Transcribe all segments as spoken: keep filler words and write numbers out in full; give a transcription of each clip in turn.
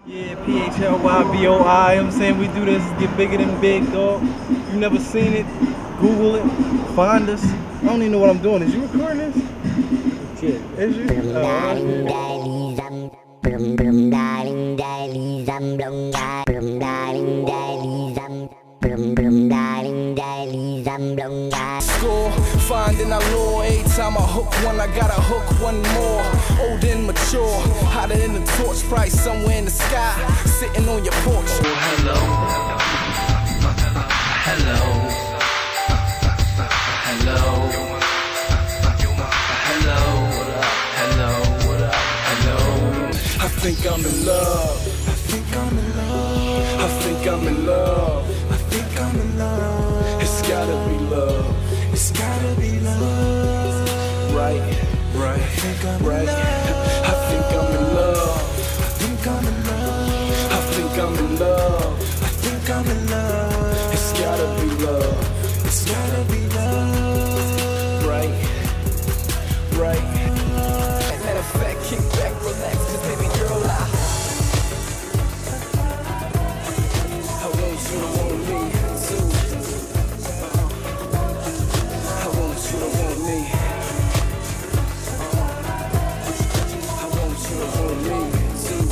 Yeah, P H L Y B O I, you know what I'm saying? We do this, get bigger than big, dog. If you never seen it, Google it, find us. I don't even know what I'm doing. Is you recording this? Yeah. Is you? Score, finding a law. Every time I hook one, I gotta hook one more. Old and mature, hotter than the torch, probably somewhere in the sky, sitting on your porch. Oh, hello, hello, hello, hello, what up, hello, what up, hello. I think I'm in love. I think I'm in love. I think I'm in love. I think I'm in love. It's gotta be love. It's gotta be love. Right, right, I think I'm right. I think I'm in love. I think I'm in love. I think I'm in love. I think I'm in love. It's gotta be love. It's gotta be love. Right, right. Matter of fact, kick back, relax, cause baby girl, I I want you to want me too. I want you to want me. I want you to want me too.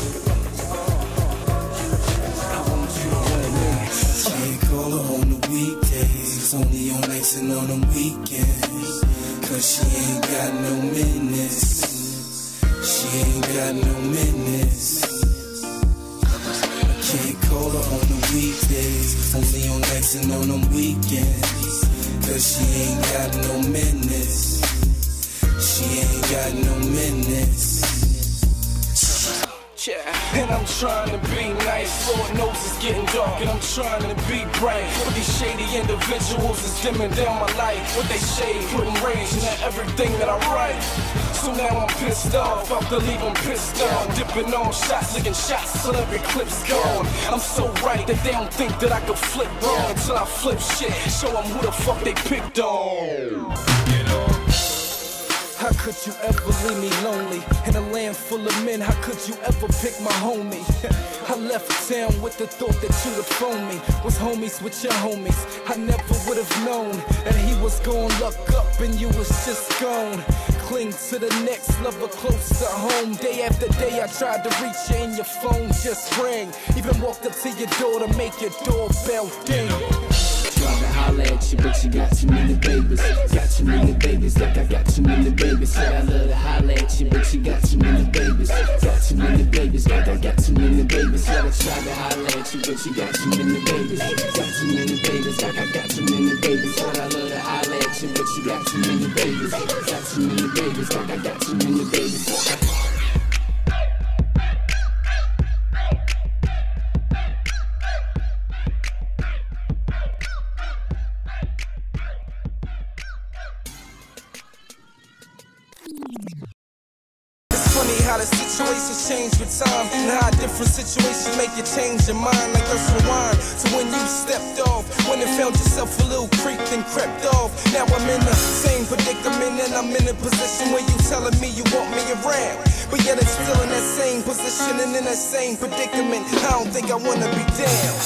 I want you to want me. She ain't call her on the weekdays, only on nights and on them weekends. Cause she ain't got no minutes. She ain't got no minutes. I can't call her on the weekdays, only on nights and on them weekends. Cause she ain't got no minutes. She ain't got no minutes. Yeah. And I'm trying to be nice, Lord knows it's getting dark, and I'm trying to be bright. But these shady individuals is dimming down my light. What they shade, putting rage into everything that I write. So now I'm pissed off, I believe I'm pissed off. Dipping on shots, licking shots till every clip's gone. I'm so right that they don't think that I can flip wrong until I flip shit, show them who the fuck they picked on. You know? How could you ever leave me lonely? In a land full of men, how could you ever pick my homie? I left town with the thought that you would phone me. Was homies with your homies. I never would have known that he was gon' luck up and you was just gone. Cling to the next lover close to home. Day after day I tried to reach you and your phone just rang. Even walked up to your door to make your doorbell ding. Tried to holler at you, but you got too many babies. Got too many babies, like I got too many babies. Said I love to holler at you, but you got too many babies. Got too many babies, like I got too many babies. Said I tried to holler at you, but you got too many babies. Got too many babies, like I got too many babies. Said I love to holler at you, but you got too many babies. Got too many babies, like I got too many babies. How the situations change with time, and how different situations make you change your mind. Like let's rewind to when you stepped off, when you found yourself a little creeped and crept off. Now I'm in the same predicament, and I'm in a position where you telling me you want me around, but yet it's still in that same position and in that same predicament. I don't think I wanna be down.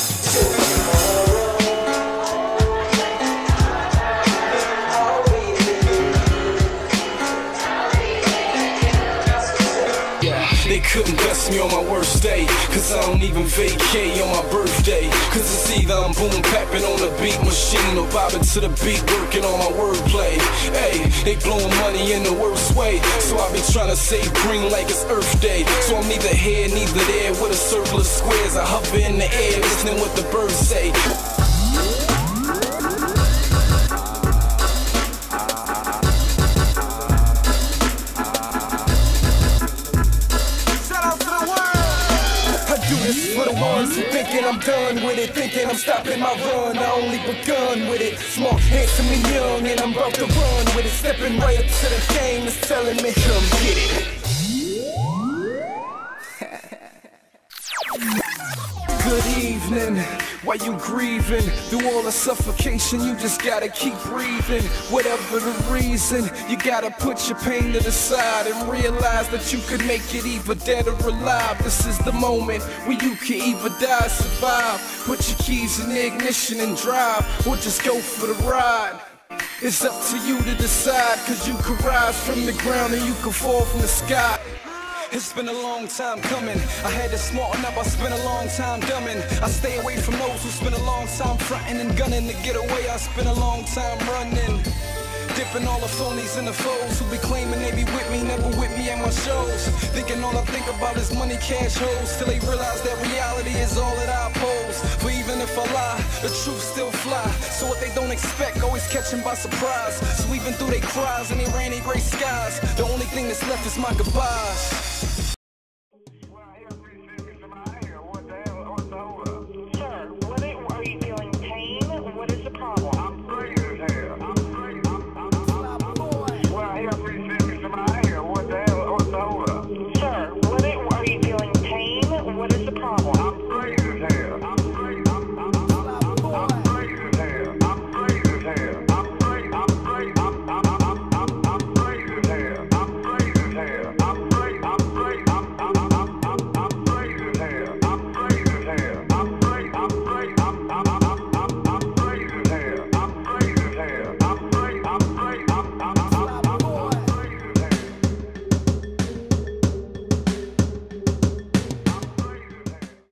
They couldn't best me on my worst day, cause I don't even vacay on my birthday. Cause it's either I'm boom papping on the beat machine or bobbing to the beat working on my wordplay. Hey, they blowing money in the worst way, so I be trying to save green like it's Earth Day. So I'm neither here, neither there, with a circle of squares. I hover in the air, listening what the birds say. For the ones who thinking I'm done with it, thinking I'm stopping my run, I only begun with it. Smart, handsome and young, and I'm about to run with it. Stepping right up to the game, it's telling me, come get it. Good evening. evening, while you grieving through all the suffocation, you just gotta keep breathing. Whatever the reason, you gotta put your pain to the side and realize that you could make it either dead or alive. This is the moment where you can either die or survive. Put your keys in the ignition and drive, or just go for the ride. It's up to you to decide, cause you can rise from the ground and you can fall from the sky. It's been a long time coming. I had to smarten up, I spent a long time dumbing. I stay away from those who spend a long time fronting and gunning to get away. I spent a long time running, dipping all the phonies and the foes who be claiming they be with me, never with me at my shows. Thinking all I think about is money, cash, hoes, till they realize that reality is all that I oppose. For even if I lie, the truth still fly. So what they don't expect, always catch them by surprise. So even through they cries and they rainy gray skies, the only thing that's left is my goodbyes. What are you feeling, pain? What is the problem?